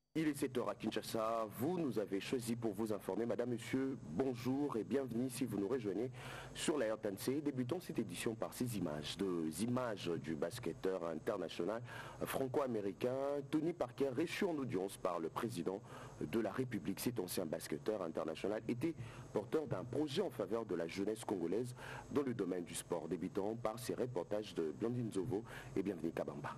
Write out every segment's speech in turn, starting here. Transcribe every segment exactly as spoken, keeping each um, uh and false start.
Il est sept heures à Kinshasa, vous nous avez choisi pour vous informer. Madame, Monsieur, bonjour et bienvenue si vous nous rejoignez sur la R T N C. Débutons cette édition par ces images, deux images du basketteur international franco-américain Tony Parker, reçu en audience par le président de la République. Cet ancien basketteur international était porteur d'un projet en faveur de la jeunesse congolaise dans le domaine du sport. Débutons par ces reportages de Blandine Zovo et bienvenue Kabamba.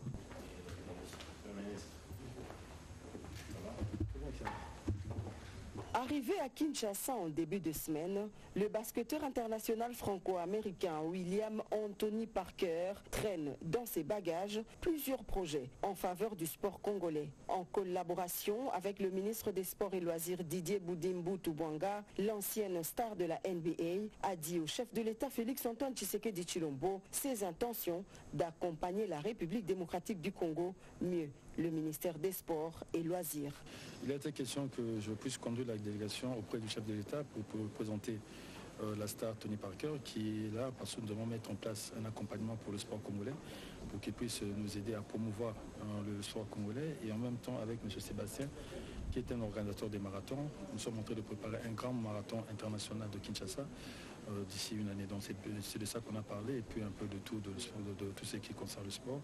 Arrivé à Kinshasa en début de semaine, le basketteur international franco-américain William Anthony Parker traîne dans ses bagages plusieurs projets en faveur du sport congolais. En collaboration avec le ministre des Sports et Loisirs Didier Boudimbu Toubwanga, l'ancienne star de la N B A a dit au chef de l'État Félix Antoine Tshisekedi Tshilombo ses intentions d'accompagner la République démocratique du Congo mieux. Le ministère des Sports et Loisirs. Il a été question que je puisse conduire la délégation auprès du chef de l'État pour, pour présenter euh, la star Tony Parker qui est là parce que nous devons mettre en place un accompagnement pour le sport congolais pour qu'il puisse nous aider à promouvoir euh, le sport congolais et en même temps avec M. Sébastien qui est un organisateur des marathons. Nous sommes en train de préparer un grand marathon international de Kinshasa euh, d'ici une année. Donc c'est de ça qu'on a parlé et puis un peu de tout, de, de, de tout ce qui concerne le sport.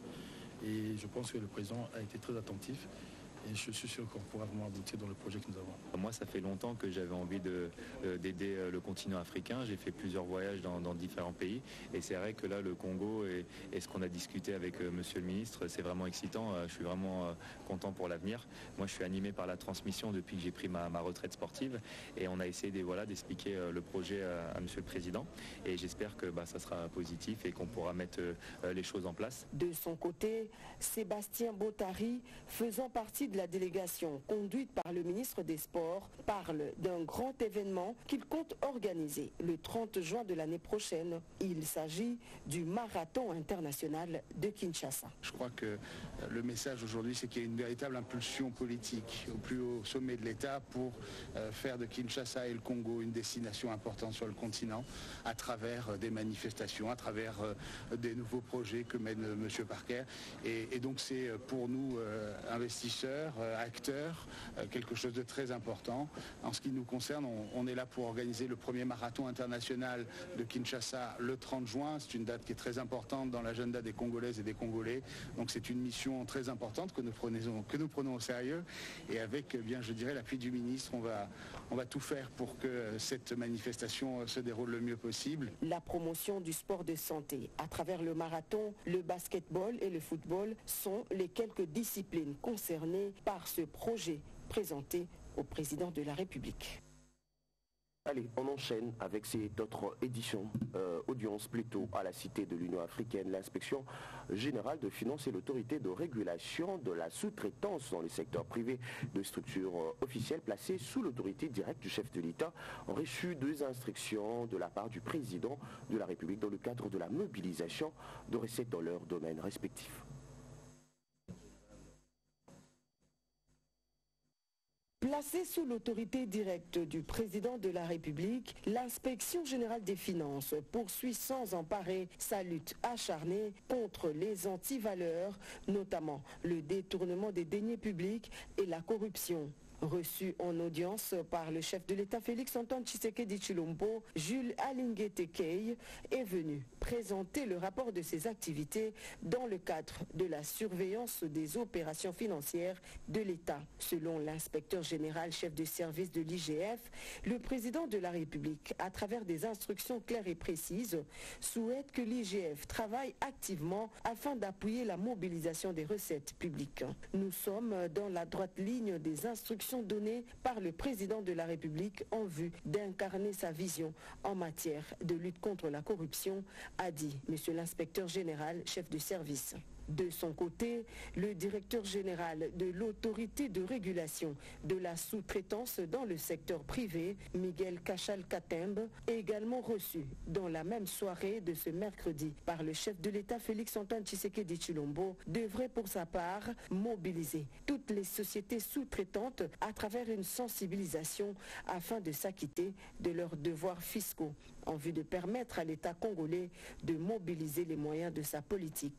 Et je pense que le président a été très attentif et je suis sûr qu'on pourra vraiment aboutir dans le projet que nous avons. Moi, ça fait longtemps que j'avais envie de, euh, d'aider le continent africain. J'ai fait plusieurs voyages dans, dans différents pays et c'est vrai que là, le Congo et, et ce qu'on a discuté avec euh, monsieur le ministre, c'est vraiment excitant. Euh, je suis vraiment euh, content pour l'avenir. Moi, je suis animé par la transmission depuis que j'ai pris ma, ma retraite sportive et on a essayé de, voilà, d'expliquer euh, le projet à, à monsieur le président et j'espère que bah, ça sera positif et qu'on pourra mettre euh, les choses en place. De son côté, Sébastien Bottari, faisant partie de la délégation conduite par le ministre des Sports, parle d'un grand événement qu'il compte organiser le trente juin de l'année prochaine. Il s'agit du marathon international de Kinshasa. Je crois que le message aujourd'hui, c'est qu'il y a une véritable impulsion politique au plus haut sommet de l'État pour euh, faire de Kinshasa et le Congo une destination importante sur le continent à travers euh, des manifestations, à travers euh, des nouveaux projets que mène euh, M. Parker. Et, et donc c'est pour nous, euh, investisseurs, acteurs, quelque chose de très important. En ce qui nous concerne, on, on est là pour organiser le premier marathon international de Kinshasa le trente juin. C'est une date qui est très importante dans l'agenda des Congolaises et des Congolais. Donc c'est une mission très importante que nous prenons, que nous prenons au sérieux. Et avec, eh bien, je dirais, l'appui du ministre, on va, on va tout faire pour que cette manifestation se déroule le mieux possible. La promotion du sport de santé à travers le marathon, le basketball et le football sont les quelques disciplines concernées par ce projet présenté au président de la République. Allez, on enchaîne avec cette autre édition, euh, audience plutôt à la Cité de l'Union africaine. L'inspection générale de finances et l'autorité de régulation de la sous-traitance dans le secteur privé de structures euh, officielles placées sous l'autorité directe du chef de l'État ont reçu deux instructions de la part du président de la République dans le cadre de la mobilisation de recettes dans leurs domaines respectifs. Placée sous l'autorité directe du président de la République, l'inspection générale des finances poursuit sans emparer sa lutte acharnée contre les antivaleurs, notamment le détournement des deniers publics et la corruption. Reçu en audience par le chef de l'État Félix Antoine Tshisekedi Tshilombo, Jules Alingué Tekei est venu présenter le rapport de ses activités dans le cadre de la surveillance des opérations financières de l'État. Selon l'inspecteur général chef de service de l'I G F, le président de la République, à travers des instructions claires et précises, souhaite que l'I G F travaille activement afin d'appuyer la mobilisation des recettes publiques. Nous sommes dans la droite ligne des instructions données par le président de la République en vue d'incarner sa vision en matière de lutte contre la corruption, a dit monsieur l'inspecteur général chef de service. De son côté, le directeur général de l'autorité de régulation de la sous-traitance dans le secteur privé, Miguel Cachal-Katembe, est également reçu dans la même soirée de ce mercredi par le chef de l'État Félix Antoine Tshisekedi Tshilombo, devrait pour sa part mobiliser toutes les sociétés sous-traitantes à travers une sensibilisation afin de s'acquitter de leurs devoirs fiscaux, en vue de permettre à l'État congolais de mobiliser les moyens de sa politique.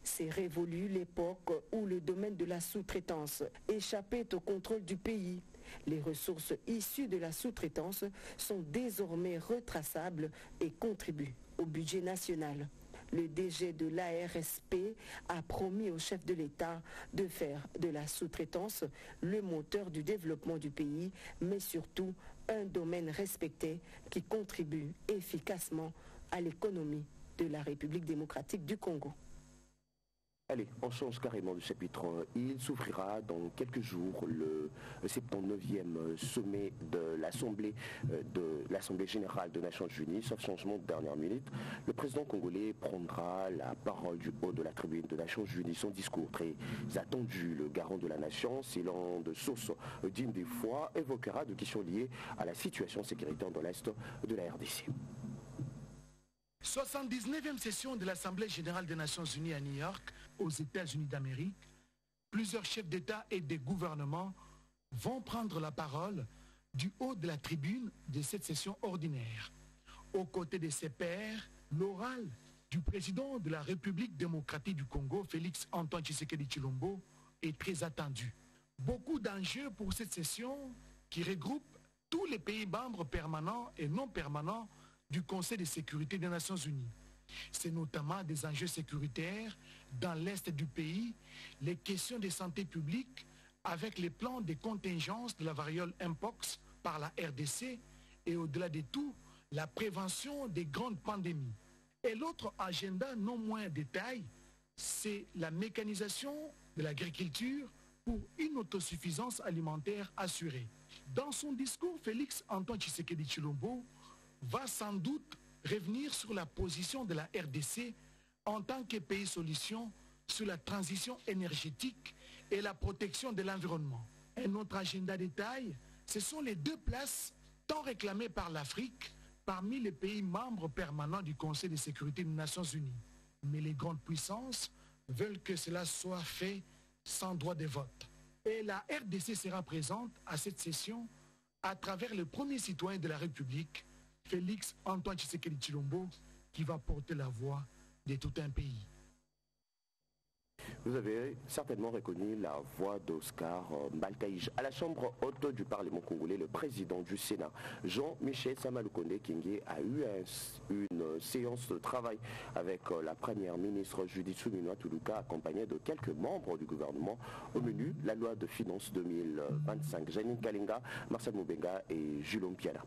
C'est révolu l'époque où le domaine de la sous-traitance échappait au contrôle du pays. Les ressources issues de la sous-traitance sont désormais retraçables et contribuent au budget national. Le D G de l'A R S P a promis au chef de l'État de faire de la sous-traitance le moteur du développement du pays, mais surtout un domaine respecté qui contribue efficacement à l'économie de la République démocratique du Congo. Allez, on change carrément de chapitre. Il s'ouvrira dans quelques jours le soixante-dix-neuvième sommet de l'Assemblée de l'Assemblée générale des Nations unies, sauf changement de dernière minute. Le président congolais prendra la parole du haut de la tribune des Nations unies. Son discours très attendu, le garant de la nation, selon de sources dignes des fois, évoquera des questions liées à la situation sécuritaire de l'Est de la R D C. soixante-dix-neuvième session de l'Assemblée générale des Nations unies à New York, aux États-Unis d'Amérique. Plusieurs chefs d'État et de gouvernement vont prendre la parole du haut de la tribune de cette session ordinaire. Aux côtés de ses pairs, l'oral du président de la République démocratique du Congo, Félix Antoine Tshisekedi Tshilombo, est très attendu. Beaucoup d'enjeux pour cette session qui regroupe tous les pays membres permanents et non permanents du Conseil de sécurité des Nations unies. C'est notamment des enjeux sécuritaires dans l'est du pays, les questions de santé publique avec les plans de contingence de la variole Mpox par la R D C et au-delà de tout, la prévention des grandes pandémies. Et l'autre agenda non moins de taille, c'est la mécanisation de l'agriculture pour une autosuffisance alimentaire assurée. Dans son discours, Félix Antoine Tshisekedi Tshilombo va sans doute revenir sur la position de la R D C en tant que pays solution sur la transition énergétique et la protection de l'environnement. Un autre agenda de taille, ce sont les deux places tant réclamées par l'Afrique parmi les pays membres permanents du Conseil de sécurité des Nations unies. Mais les grandes puissances veulent que cela soit fait sans droit de vote. Et la R D C sera présente à cette session à travers le premier citoyen de la République, Félix Antoine Tshisekedi Tshilombo, qui va porter la voix de tout un pays. Vous avez certainement reconnu la voix d'Oscar Mbalkaïj. À la Chambre haute du Parlement congolais, le président du Sénat, Jean-Michel Samalukonde Kenge, a eu un, une séance de travail avec la première ministre Judith Suminwa Tuluka, accompagnée de quelques membres du gouvernement. Au menu, la loi de finances deux mille vingt-cinq. Janine Kalinga, Marcel Moubenga et Julom Piala.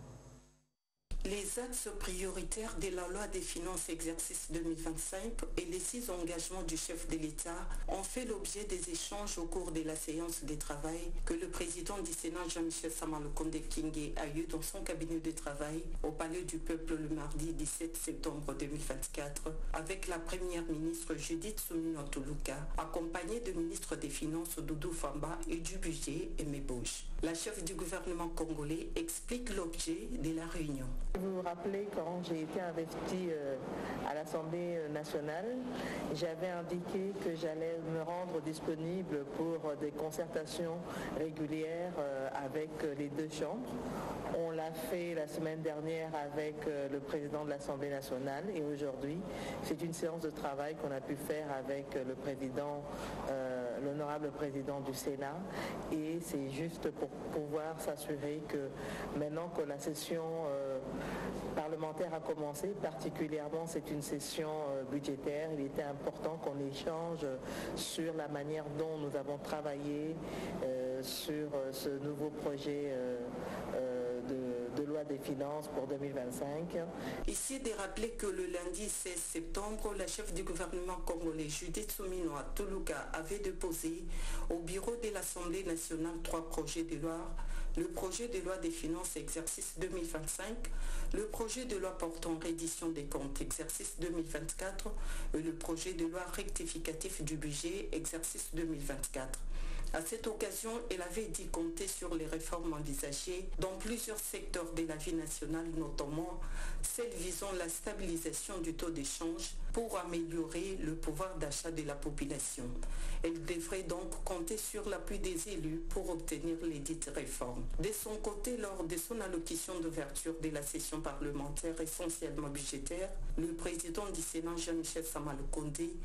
Les axes prioritaires de la loi des finances exercice deux mille vingt-cinq et les six engagements du chef de l'État ont fait l'objet des échanges au cours de la séance de travail que le président du Sénat Jean-Michel Samalukonde Kenge a eu dans son cabinet de travail au Palais du Peuple le mardi dix-sept septembre deux mille vingt-quatre avec la première ministre Judith Suminwa Tuluka, accompagnée de ministre des Finances Doudou Famba et du budget Aimé Bouche. La chef du gouvernement congolais explique l'objet de la réunion. Vous vous rappelez, quand j'ai été investie euh, à l'Assemblée nationale, j'avais indiqué que j'allais me rendre disponible pour euh, des concertations régulières euh, avec euh, les deux chambres. On l'a fait la semaine dernière avec euh, le président de l'Assemblée nationale et aujourd'hui, c'est une séance de travail qu'on a pu faire avec euh, le président, euh, l'honorable président du Sénat, et c'est juste pour pouvoir s'assurer que maintenant que la session euh, parlementaire a commencé, particulièrement c'est une session euh, budgétaire, il était important qu'on échange sur la manière dont nous avons travaillé euh, sur euh, ce nouveau projet euh, euh, de, de loi des finances pour deux mille vingt-cinq. Ici de rappeler que le lundi seize septembre, la chef du gouvernement congolais Judith Suminwa Tuluka avait déposé au bureau de l'Assemblée nationale trois projets de loi. Le projet de loi des finances exercice deux mille vingt-cinq, le projet de loi portant reddition des comptes exercice deux mille vingt-quatre et le projet de loi rectificatif du budget exercice deux mille vingt-quatre. À cette occasion, elle avait dit compter sur les réformes envisagées dans plusieurs secteurs de la vie nationale, notamment celles visant la stabilisation du taux d'échange pour améliorer le pouvoir d'achat de la population. Elle devrait donc compter sur l'appui des élus pour obtenir les dites réformes. De son côté, lors de son allocution d'ouverture de la session parlementaire essentiellement budgétaire, le président du Sénat, Jean-Michel Samalukonde,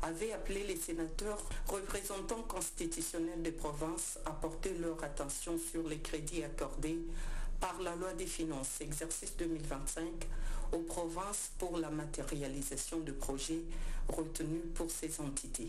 avait appelé les sénateurs représentants constitutionnels des provinces à porter leur attention sur les crédits accordés par la loi des finances exercice deux mille vingt-cinq aux provinces pour la matérialisation de projets retenus pour ces entités.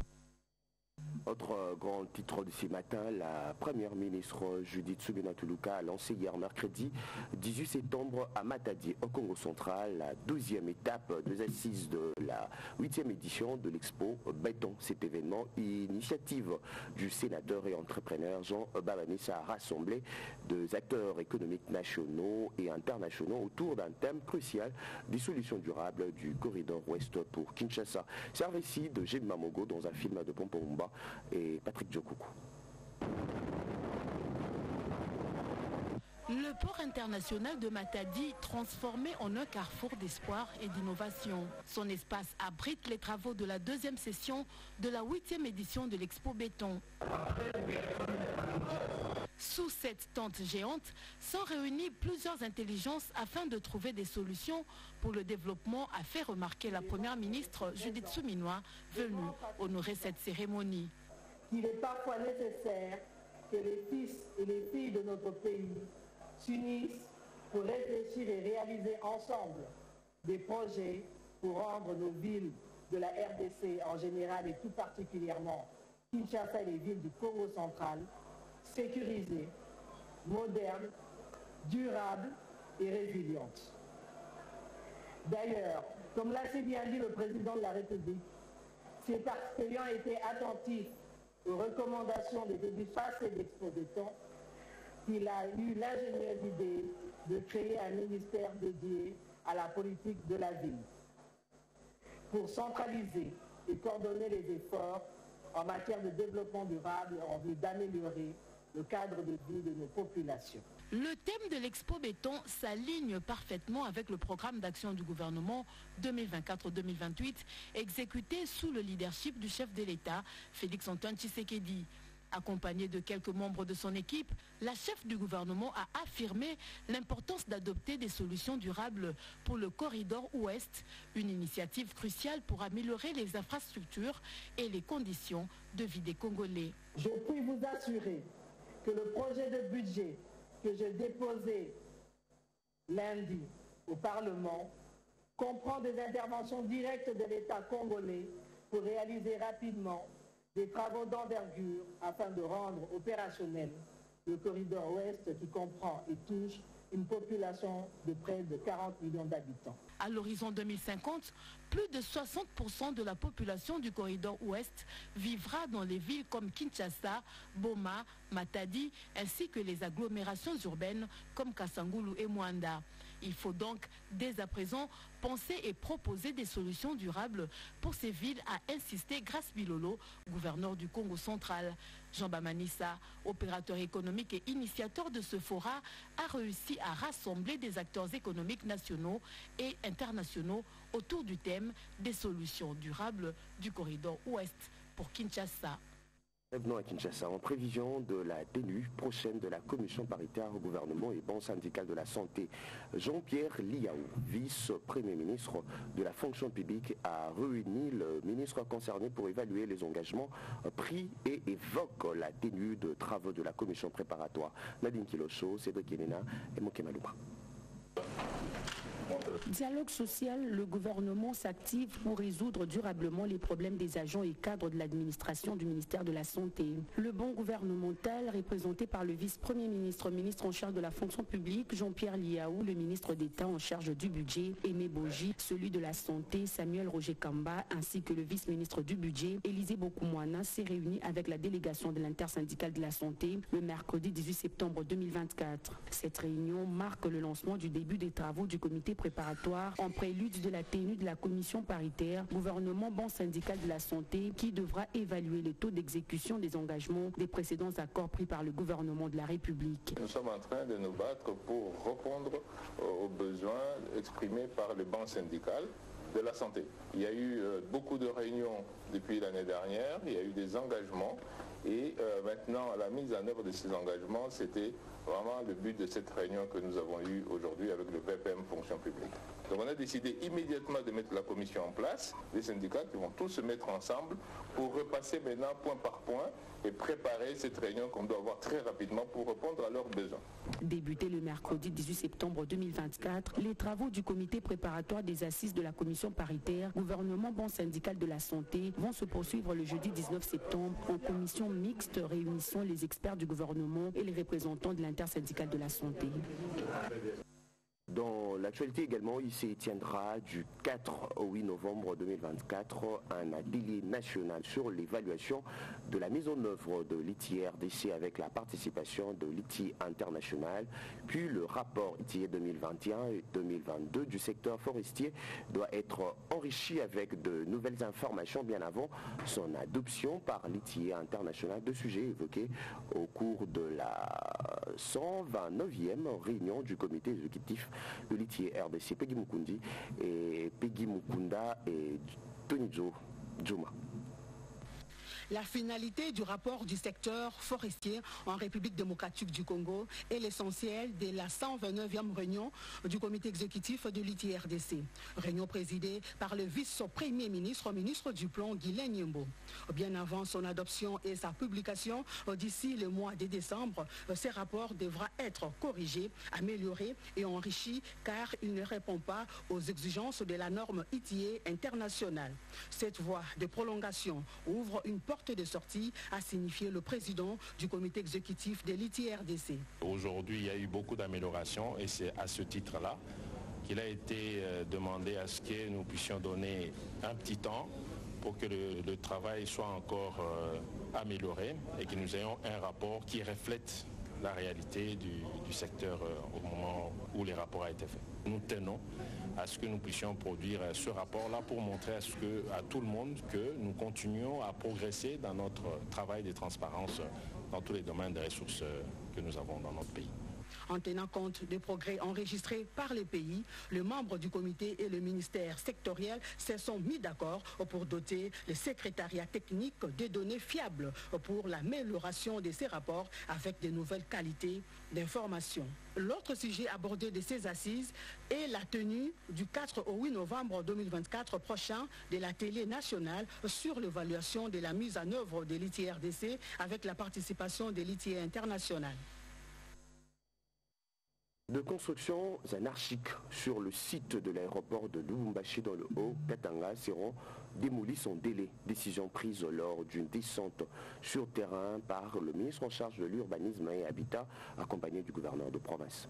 Autre grand titre de ce matin, la première ministre Judith Suminwa Tuluka a lancé hier mercredi dix-huit septembre à Matadi, au Congo central, la douzième étape des assises de la huitième édition de l'Expo Béton. Cet événement, initiative du sénateur et entrepreneur Jean Babanissa, a rassemblé des acteurs économiques nationaux et internationaux autour d'un thème crucial des solutions durables du corridor ouest pour Kinshasa. C'est un récit de Jim Mamogo dans un film de Pompomba et Patrick Djokoukou. Le port international de Matadi, transformé en un carrefour d'espoir et d'innovation. Son espace abrite les travaux de la deuxième session de la huitième édition de l'Expo Béton. Sous cette tente géante sont réunies plusieurs intelligences afin de trouver des solutions pour le développement, a fait remarquer la première ministre Judith Suminwa, venue honorer cette cérémonie. Il est parfois nécessaire que les fils et les filles de notre pays s'unissent pour réfléchir et réaliser ensemble des projets pour rendre nos villes de la R D C en général et tout particulièrement Kinshasa et les villes du Congo central sécurisées, modernes, durables et résilientes. D'ailleurs, comme l'a si bien dit le président de la République, c'est parce qu'ayant été attentif aux recommandations des débuts passés d'Expo Béton qu'il a eu l'ingénieuse idée de créer un ministère dédié à la politique de la ville pour centraliser et coordonner les efforts en matière de développement durable en vue d'améliorer le cadre de vie de nos populations. Le thème de l'Expo Béton s'aligne parfaitement avec le programme d'action du gouvernement deux mille vingt-quatre deux mille vingt-huit exécuté sous le leadership du chef de l'État, Félix-Antoine Tshisekedi. Accompagnée de quelques membres de son équipe, la chef du gouvernement a affirmé l'importance d'adopter des solutions durables pour le corridor ouest, une initiative cruciale pour améliorer les infrastructures et les conditions de vie des Congolais. Je puis vous assurer que le projet de budget que j'ai déposé lundi au Parlement comprend des interventions directes de l'État congolais pour réaliser rapidement des travaux d'envergure afin de rendre opérationnel le corridor ouest qui comprend et touche une population de près de quarante millions d'habitants. À l'horizon deux mille cinquante, plus de soixante pour cent de la population du corridor ouest vivra dans les villes comme Kinshasa, Boma, Matadi, ainsi que les agglomérations urbaines comme Kasangulu et Mwanda. Il faut donc dès à présent penser et proposer des solutions durables pour ces villes, a insisté Grace Bilolo, gouverneur du Congo central. Jean Babanissa, opérateur économique et initiateur de ce forum, a réussi à rassembler des acteurs économiques nationaux et internationaux autour du thème des solutions durables du corridor ouest pour Kinshasa. Revenons à Kinshasa, en prévision de la tenue prochaine de la commission paritaire au gouvernement et banque syndicale de la santé. Jean-Pierre Liaou, vice-premier ministre de la fonction publique, a réuni le ministre concerné pour évaluer les engagements pris et évoque la tenue de travaux de la commission préparatoire. Nadine Kilocho, Cédric Enena et Moké Malouba. Dialogue social, le gouvernement s'active pour résoudre durablement les problèmes des agents et cadres de l'administration du ministère de la Santé. Le banc gouvernemental, représenté par le vice-premier ministre, ministre en charge de la fonction publique, Jean-Pierre Liaou, le ministre d'État en charge du budget, Aimé Boji, celui de la Santé, Samuel Roger Kamba, ainsi que le vice-ministre du budget, Élisée Bokoumouana, s'est réuni avec la délégation de l'intersyndicale de la santé le mercredi dix-huit septembre deux mille vingt-quatre. Cette réunion marque le lancement du début des travaux du comité préparatoire en prélude de la tenue de la commission paritaire gouvernement banque syndicale de la santé qui devra évaluer les taux d'exécution des engagements des précédents accords pris par le gouvernement de la République. Nous sommes en train de nous battre pour répondre aux besoins exprimés par les banques syndicales de la santé. Il y a eu beaucoup de réunions depuis l'année dernière, il y a eu des engagements Et euh, maintenant, la mise en œuvre de ces engagements, c'était vraiment le but de cette réunion que nous avons eue aujourd'hui avec le P P M Fonction publique. Donc on a décidé immédiatement de mettre la commission en place, les syndicats qui vont tous se mettre ensemble pour repasser maintenant point par point et préparer cette réunion qu'on doit avoir très rapidement pour répondre à leurs besoins. Débuté le mercredi dix-huit septembre deux mille vingt-quatre, les travaux du comité préparatoire des assises de la commission paritaire gouvernement bon syndical de la santé vont se poursuivre le jeudi dix-neuf septembre en commission mixte réunissant les experts du gouvernement et les représentants de l'intersyndicale de la santé. Dans l'actualité également, il se tiendra du quatre au huit novembre deux mille vingt-quatre un atelier national sur l'évaluation de la mise en œuvre de l'I T I R D C avec la participation de l'I T I international. Puis le rapport I T I deux mille vingt et un et deux mille vingt-deux du secteur forestier doit être enrichi avec de nouvelles informations bien avant son adoption par l'I T I international. Deux sujets évoqués au cours de la cent vingt-neuvième réunion du comité exécutif de l'I T I R D C, Peggy Mukundi et Peggy Mukunda et Tonizo Djouma. La finalité du rapport du secteur forestier en République démocratique du Congo est l'essentiel de la cent vingt-neuvième réunion du comité exécutif de l'I T I R D C. Réunion présidée par le vice-premier ministre, ministre du Plan, Guylain Nyembo. Bien avant son adoption et sa publication d'ici le mois de décembre, ces rapports devra être corrigés, améliorés et enrichis car il ne répond pas aux exigences de la norme I T I internationale. Cette voie de prolongation ouvre une porte de sortie, a signifié le président du comité exécutif de l'I T I R D C. Aujourd'hui, il y a eu beaucoup d'améliorations et c'est à ce titre-là qu'il a été demandé à ce que nous puissions donner un petit temps pour que le, le travail soit encore euh, amélioré et que nous ayons un rapport qui reflète la réalité du, du secteur euh, au moment où les rapports ont été faits. Nous tenons à ce que nous puissions produire ce rapport-là pour montrer à, ce que, à tout le monde que nous continuons à progresser dans notre travail de transparence dans tous les domaines des ressources que nous avons dans notre pays. En tenant compte des progrès enregistrés par les pays, le membre du comité et le ministère sectoriel se sont mis d'accord pour doter le secrétariat technique de données fiables pour l'amélioration de ces rapports avec de nouvelles qualités d'information. L'autre sujet abordé de ces assises est la tenue du quatre au huit novembre deux mille vingt-quatre prochain de la télé nationale sur l'évaluation de la mise en œuvre de l'I T I R D C avec la participation de l'I T I international. De constructions anarchiques sur le site de l'aéroport de Lubumbashi dans le Haut-Katanga seront démolies sans délai. Décision prise lors d'une descente sur terrain par le ministre en charge de l'urbanisme et habitat, accompagné du gouverneur de province.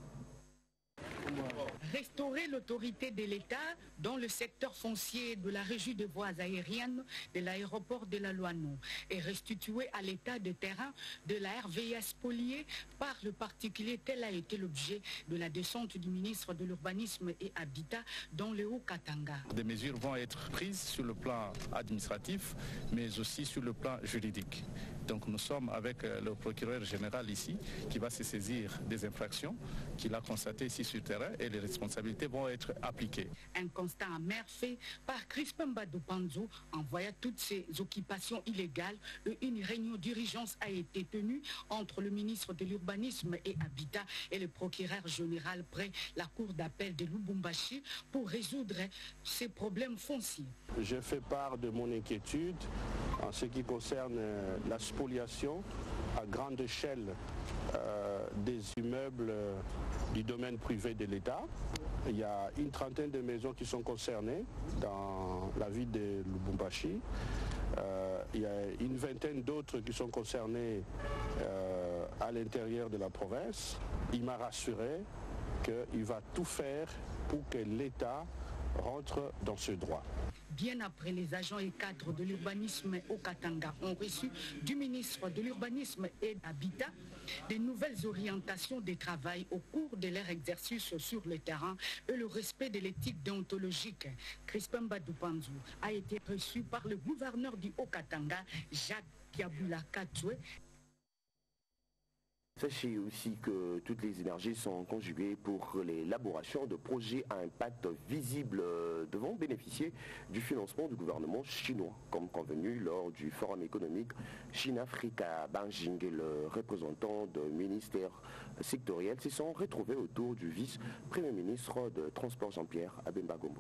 Restaurer l'autorité de l'État dans le secteur foncier de la régie de voies aériennes de l'aéroport de la Loano et restituer à l'état de terrain de la R V I spoliée par le particulier, tel a été l'objet de la descente du ministre de l'Urbanisme et Habitat dans le Haut-Katanga. Des mesures vont être prises sur le plan administratif, mais aussi sur le plan juridique. Donc nous sommes avec le procureur général ici qui va se saisir des infractions qu'il a constatées ici sur le terrain et les responsabilités vont être appliquées. Un constat amer fait par Crispin Mbadou Panzo en voyant toutes ces occupations illégales. Une réunion d'urgence a été tenue entre le ministre de l'Urbanisme et Habitat et le procureur général près la cour d'appel de Lubumbashi pour résoudre ces problèmes fonciers. Je fais part de mon inquiétude en ce qui concerne la spoliation à grande échelle euh, des immeubles euh, du domaine privé de l'État. Il y a une trentaine de maisons qui sont concernées dans la ville de Lubumbashi. Euh, il y a une vingtaine d'autres qui sont concernées euh, à l'intérieur de la province. Il m'a rassuré qu'il va tout faire pour que l'État rentre dans ce droit. Bien après, les agents et cadres de l'urbanisme au Katanga ont reçu du ministre de l'Urbanisme et d'Habitat des nouvelles orientations de travail au cours de leur exercice sur le terrain et le respect de l'éthique déontologique. Crispin Mbadou Panzo a été reçu par le gouverneur du Haut-Katanga, Jacques Kiabula Katoué. Sachez aussi que toutes les énergies sont conjuguées pour l'élaboration de projets à impact visible devant bénéficier du financement du gouvernement chinois, comme convenu lors du forum économique Chine-Afrique à Beijing. Le représentant de ministères sectoriels se sont retrouvés autour du vice-premier ministre de Transport Jean-Pierre Bemba Gombo.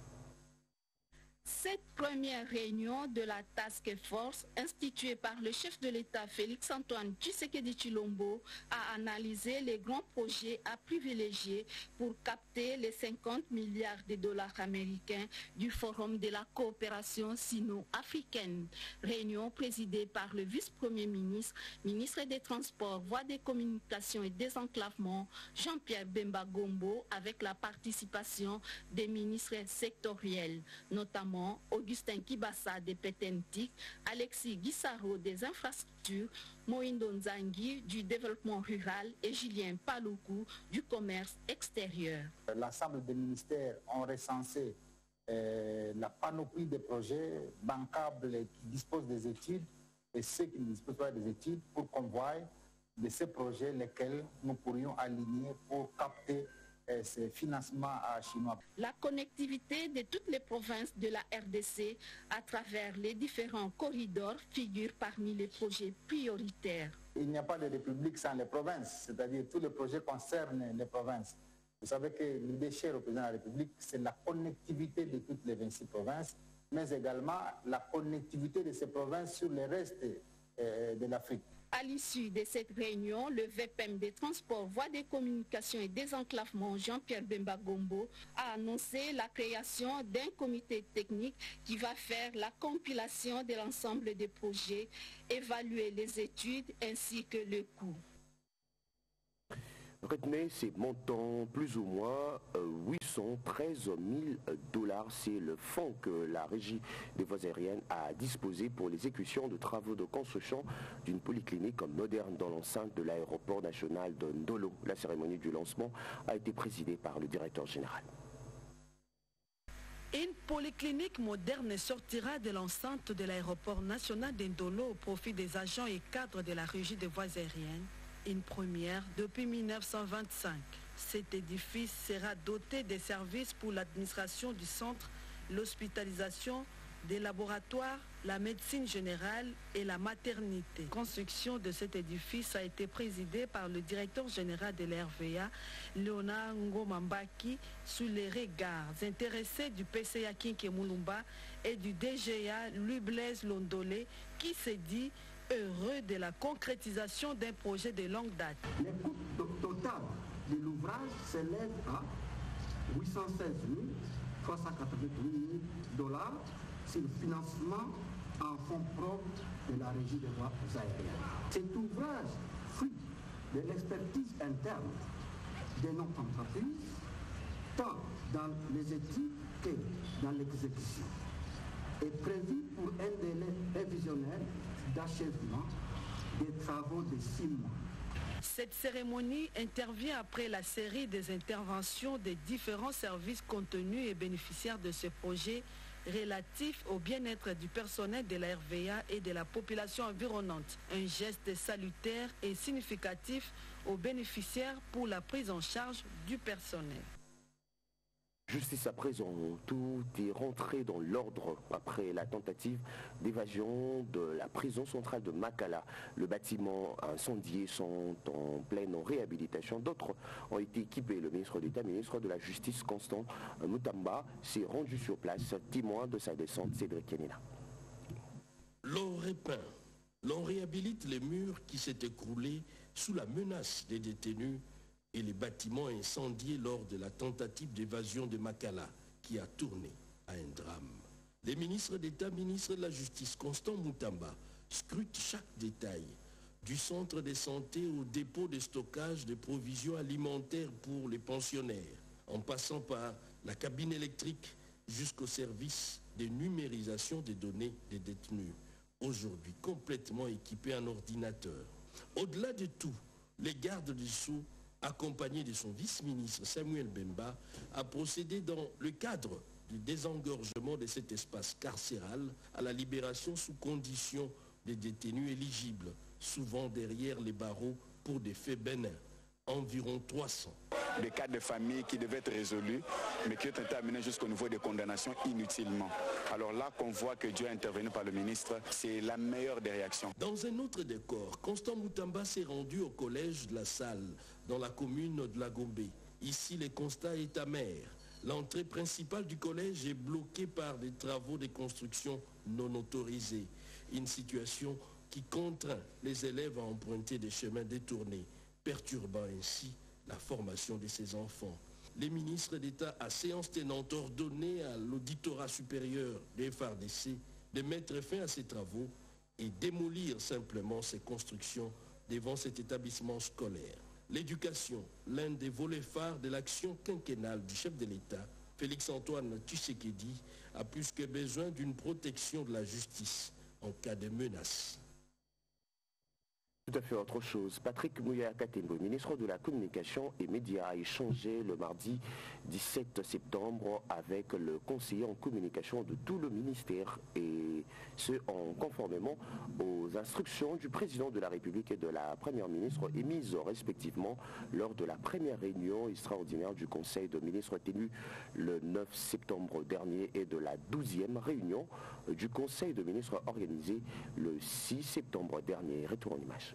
Cette première réunion de la Task Force, instituée par le chef de l'État Félix-Antoine Tshisekedi Tshilombo, a analysé les grands projets à privilégier pour capter les cinquante milliards de dollars américains du Forum de la coopération sino-africaine. Réunion présidée par le vice-premier ministre, ministre des Transports, Voies des Communications et Désenclavement, Jean-Pierre Bemba Gombo, avec la participation des ministres sectoriels, notamment Augustin Kibassa des Pétentik, Alexis Guissaro des infrastructures, Moindo Nzangi du développement rural et Julien Paloukou du commerce extérieur. L'ensemble des ministères ont recensé euh, la panoplie des projets bancables qui disposent des études et ceux qui ne disposent pas des études pour qu'on voie de ces projets lesquels nous pourrions aligner pour capter ces financements chinois. La connectivité de toutes les provinces de la R D C à travers les différents corridors figure parmi les projets prioritaires. Il n'y a pas de république sans les provinces, c'est-à-dire tous les projets concernent les provinces. Vous savez que l'idée chère au président de la République, c'est la connectivité de toutes les vingt-six provinces, mais également la connectivité de ces provinces sur le reste euh, de l'Afrique. À l'issue de cette réunion, le V P M des Transports, Voies des Communications et Désenclavement, Jean-Pierre Bemba Gombo, a annoncé la création d'un comité technique qui va faire la compilation de l'ensemble des projets, évaluer les études ainsi que le coût. Retenez ces montants plus ou moins huit cent treize mille dollars. C'est le fonds que la Régie des voies aériennes a disposé pour l'exécution de travaux de construction d'une polyclinique moderne dans l'enceinte de l'aéroport national de Ndolo. La cérémonie du lancement a été présidée par le directeur général. Une polyclinique moderne sortira de l'enceinte de l'aéroport national de Ndolo au profit des agents et cadres de la Régie des voies aériennes. Une première depuis mille neuf cent vingt-cinq. Cet édifice sera doté des services pour l'administration du centre, l'hospitalisation, des laboratoires, la médecine générale et la maternité. La construction de cet édifice a été présidée par le directeur général de l'R V A, Léonard Ngomambaki, sous les regards intéressés du P C A Kinké Moulumba et du D G A Louis Blaise Londolé, qui s'est dit heureux de la concrétisation d'un projet de longue date. Le coût total de l'ouvrage s'élève à huit cent seize mille trois cent quatre-vingt-huit dollars sur le financement en fonds propres de la Régie des voies aériennes. Cet ouvrage, fruit de l'expertise interne de notre entreprise, tant dans les études que dans l'exécution, est prévu pour un délai prévisionnel d'achèvement des travaux de six mois. Cette cérémonie intervient après la série des interventions des différents services contenus et bénéficiaires de ce projet relatif au bien-être du personnel de la R V A et de la population environnante. Un geste salutaire et significatif aux bénéficiaires pour la prise en charge du personnel. Justice à présent, tout est rentré dans l'ordre après la tentative d'évasion de la prison centrale de Makala. Le bâtiment incendié sont en pleine réhabilitation. D'autres ont été équipés. Le ministre d'État, ministre de la Justice, Constant Moutamba, s'est rendu sur place, témoin de sa descente, Cédric Kenina. L'on repeint, l'on réhabilite les murs qui s'est écroulés sous la menace des détenus et les bâtiments incendiés lors de la tentative d'évasion de Makala qui a tourné à un drame. Les ministres d'État, ministres de la Justice, Constant Moutamba, scrutent chaque détail, du centre de santé au dépôt de stockage de provisions alimentaires pour les pensionnaires, en passant par la cabine électrique jusqu'au service de numérisation des données des détenus, aujourd'hui complètement équipés en ordinateur. Au-delà de tout, les gardes du Sceaux, accompagné de son vice-ministre Samuel Bemba, a procédé dans le cadre du désengorgement de cet espace carcéral à la libération sous conditions des détenus éligibles souvent derrière les barreaux pour des faits bénins. Environ trois cents. Des cas de famille qui devaient être résolus, mais qui ont été amenés jusqu'au niveau des condamnations inutilement. Alors là qu'on voit que Dieu est intervenu par le ministre, c'est la meilleure des réactions. Dans un autre décor, Constant Moutamba s'est rendu au collège de la Salle, dans la commune de la Gombe. Ici, le constat est amer. L'entrée principale du collège est bloquée par des travaux de construction non autorisés. Une situation qui contraint les élèves à emprunter des chemins détournés, perturbant ainsi la formation de ses enfants. Les ministres d'État à séance tenante ordonné à l'auditorat supérieur des F R D C de mettre fin à ces travaux et démolir simplement ces constructions devant cet établissement scolaire. L'éducation, l'un des volets phares de l'action quinquennale du chef de l'État, Félix-Antoine Tshisekedi, a plus que besoin d'une protection de la justice en cas de menace. Tout à fait autre chose. Patrick Mouya Katembo, ministre de la Communication et Médias, a échangé le mardi dix-sept septembre avec le conseiller en communication de tout le ministère, et ce en conformément aux instructions du président de la République et de la première ministre émises respectivement lors de la première réunion extraordinaire du Conseil de ministres tenu le neuf septembre dernier et de la douzième réunion du Conseil de ministres organisée le six septembre dernier. Retour en image.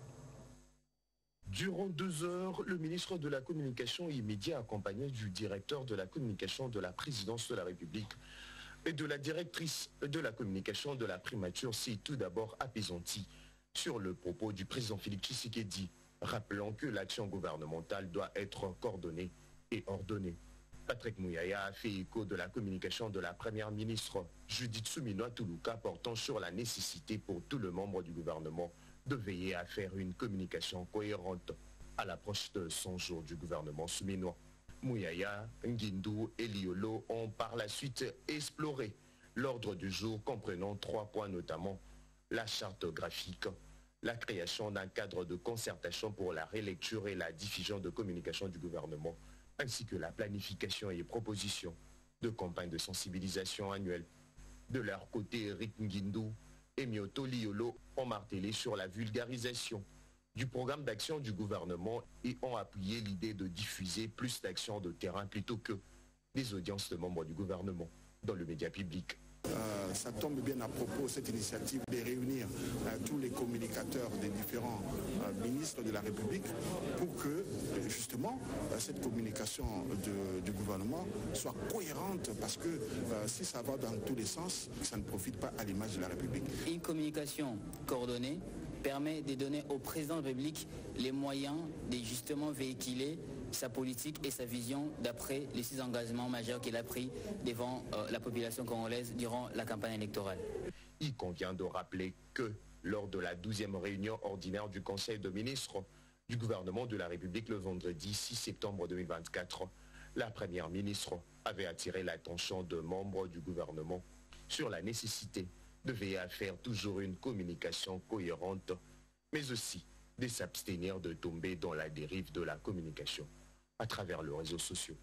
Durant deux heures, le ministre de la Communication et Médias, accompagné du directeur de la communication de la présidence de la République et de la directrice de la communication de la primature, s'est tout d'abord apaisanti sur le propos du président Félix Tshisekedi, rappelant que l'action gouvernementale doit être coordonnée et ordonnée. Patrick Mouyaya a fait écho de la communication de la première ministre Judith Suminwa Tuluka portant sur la nécessité pour tous les membres du gouvernement de veiller à faire une communication cohérente à l'approche de cent jours du gouvernement souminois. Mouyaya, Nguindou et Liolo ont par la suite exploré l'ordre du jour comprenant trois points, notamment la charte graphique, la création d'un cadre de concertation pour la relecture et la diffusion de communication du gouvernement, ainsi que la planification et proposition de campagnes de sensibilisation annuelles. De leur côté, Eric Nguindou et Mioto Liolo ont martelé sur la vulgarisation du programme d'action du gouvernement et ont appuyé l'idée de diffuser plus d'actions de terrain plutôt que des audiences de membres du gouvernement dans le média public. Euh, ça tombe bien à propos, cette initiative de réunir euh, tous les communicateurs des différents euh, ministres de la République pour que euh, justement euh, cette communication de, du gouvernement soit cohérente, parce que euh, si ça va dans tous les sens, ça ne profite pas à l'image de la République. Une communication coordonnée permet de donner au président de la République les moyens de justement véhiculer sa politique et sa vision d'après les six engagements majeurs qu'il a pris devant euh, la population congolaise durant la campagne électorale. Il convient de rappeler que lors de la douzième réunion ordinaire du Conseil de ministres du gouvernement de la République le vendredi six septembre deux mille vingt-quatre, la première ministre avait attiré l'attention de membres du gouvernement sur la nécessité de veiller à faire toujours une communication cohérente, mais aussi de s'abstenir de tomber dans la dérive de la communication à travers les réseaux sociaux.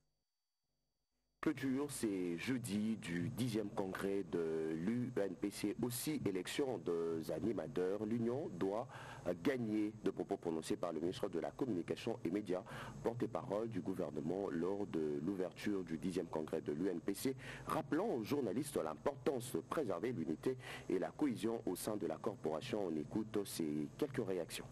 Clôture, c'est jeudi du dixième congrès de l'U N P C, aussi élection des animateurs. L'Union doit gagner, de propos prononcés par le ministre de la Communication et Médias, porte-parole du gouvernement lors de l'ouverture du dixième congrès de l'U N P C, rappelant aux journalistes l'importance de préserver l'unité et la cohésion au sein de la corporation. On écoute ces quelques réactions.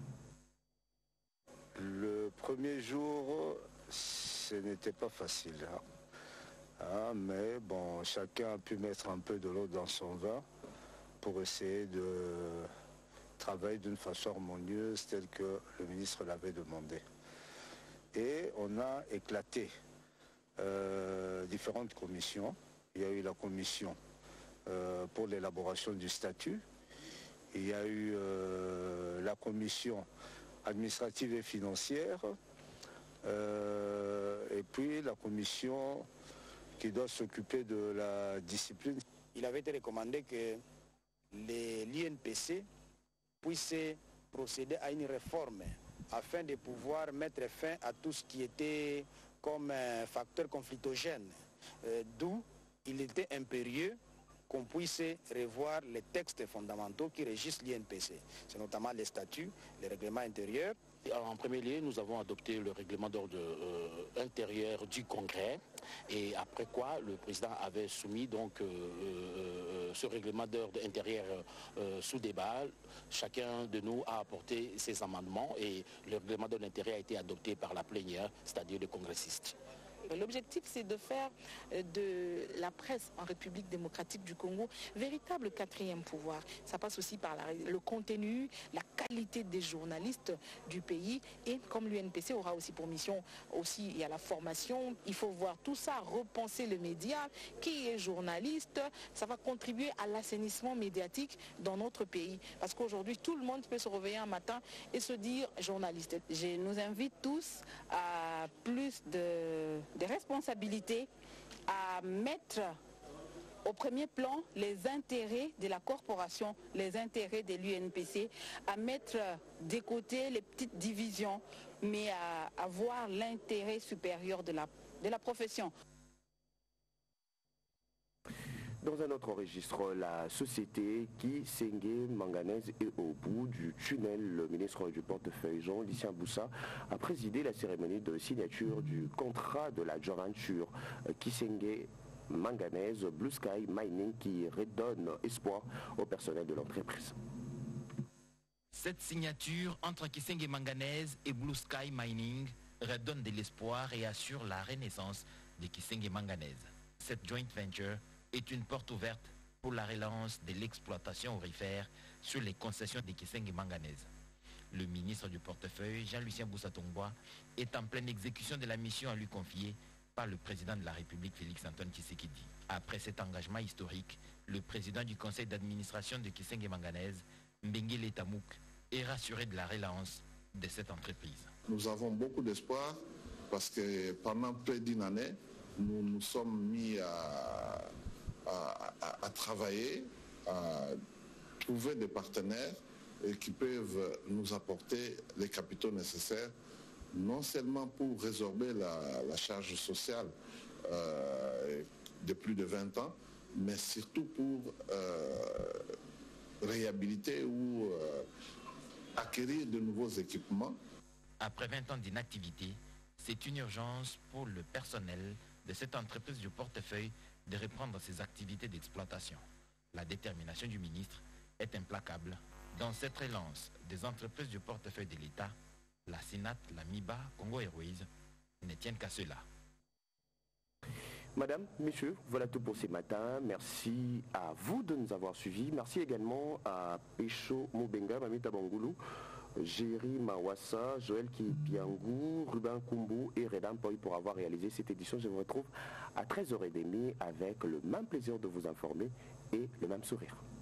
Le premier jour, ce n'était pas facile. Hein. Ah, mais bon, chacun a pu mettre un peu de l'eau dans son vin pour essayer de travailler d'une façon harmonieuse telle que le ministre l'avait demandé. Et on a éclaté euh, différentes commissions. Il y a eu la commission euh, pour l'élaboration du statut. Il y a eu euh, la commission administrative et financière, euh, et puis la commission qui doit s'occuper de la discipline. Il avait été recommandé que l'I N P C puisse procéder à une réforme afin de pouvoir mettre fin à tout ce qui était comme un facteur conflictogène, euh, d'où il était impérieux qu'on puisse revoir les textes fondamentaux qui régissent l'I N P C. C'est notamment les statuts, les règlements intérieurs. En premier lieu, nous avons adopté le règlement d'ordre euh, intérieur du Congrès et après quoi le président avait soumis donc euh, euh, ce règlement d'ordre intérieur euh, sous débat. Chacun de nous a apporté ses amendements et le règlement d'ordre intérieur a été adopté par la plénière, c'est-à-dire les congressistes. L'objectif, c'est de faire de la presse en République démocratique du Congo véritable quatrième pouvoir. Ça passe aussi par la, le contenu, la qualité des journalistes du pays. Et comme l'U N P C aura aussi pour mission, aussi il y a la formation, il faut voir tout ça, repenser le média, qui est journaliste. Ça va contribuer à l'assainissement médiatique dans notre pays. Parce qu'aujourd'hui, tout le monde peut se réveiller un matin et se dire journaliste. Je nous invite tous à plus de... des responsabilités, à mettre au premier plan les intérêts de la corporation, les intérêts de l'U N P C, à mettre de côté les petites divisions, mais à avoir l'intérêt supérieur de la, de la profession. Dans un autre registre, la société Kisenge Manganèse est au bout du tunnel. Le ministre du portefeuille Jean-Lucien Boussa a présidé la cérémonie de signature du contrat de la joint venture Kisenge Manganèse Blue Sky Mining qui redonne espoir au personnel de l'entreprise. Cette signature entre Kisenge Manganèse et Blue Sky Mining redonne de l'espoir et assure la renaissance de Kisenge Manganèse. Cette joint venture est une porte ouverte pour la relance de l'exploitation aurifère sur les concessions de Kisenge Manganèse. Le ministre du portefeuille, Jean-Lucien Boussa Tongboa, est en pleine exécution de la mission à lui confiée par le président de la République, Félix-Antoine Tshisekedi. Après cet engagement historique, le président du conseil d'administration de Kisenge Manganèse, Mbengele Tamouk, est rassuré de la relance de cette entreprise. Nous avons beaucoup d'espoir parce que pendant près d'une année, nous nous sommes mis à À, à, à travailler, à trouver des partenaires et qui peuvent nous apporter les capitaux nécessaires, non seulement pour résorber la, la charge sociale euh, de plus de vingt ans, mais surtout pour euh, réhabiliter ou euh, acquérir de nouveaux équipements. Après vingt ans d'inactivité, c'est une urgence pour le personnel de cette entreprise du portefeuille de reprendre ses activités d'exploitation. La détermination du ministre est implacable. Dans cette relance des entreprises du portefeuille de l'État, la SINAT, la MIBA, Congo Airways ne tiennent qu'à cela. Madame, messieurs, voilà tout pour ce matin. Merci à vous de nous avoir suivis. Merci également à Pécho Mobenga, Mamita Bangoulou, Jerry Mawassa, Joël Kipiangou, Ruben Kumbu et Redan Poy pour avoir réalisé cette édition. Je vous retrouve à treize heures trente avec le même plaisir de vous informer et le même sourire.